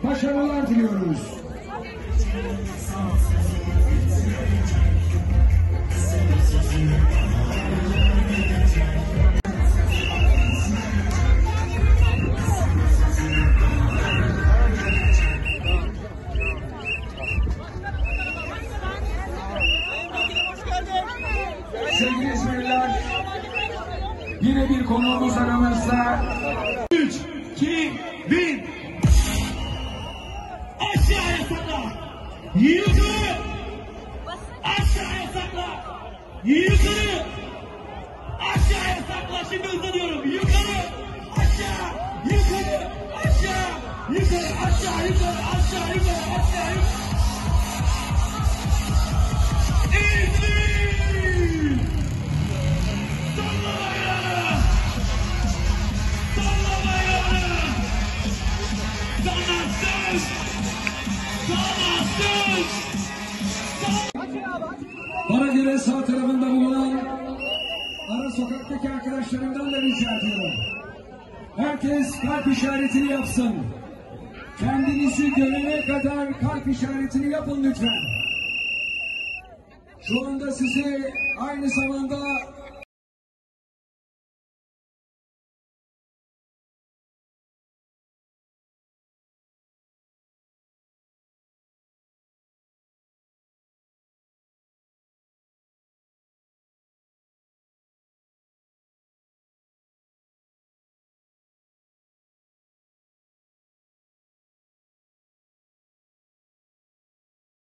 başarılar diliyoruz. Sevgili İzmirliler, yine bir konuğumuz aramızda. 3, 2, 1. Aşağıya sakla. Yukarı. Aşağıya sakla. Yukarı. Aşağıya sakla. Şimdi hızlanıyorum. Yukarı. Aşağı. Yukarı. Aşağı. Yukarı. Aşağı. Yukarı. Aşağı. Yukarı. Aşağı. Yukarı. İzmir. Salla bayrağını. Salla bayrağını. Sanatsız. Sanatsız. Bana göre sağ tarafında bulunan ara sokaktaki arkadaşlarımdan da rica ediyorum. Herkes kalp işaretini yapsın. Kendinizi görene kadar kalp işaretini yapın lütfen. Şu anda sizi aynı zamanda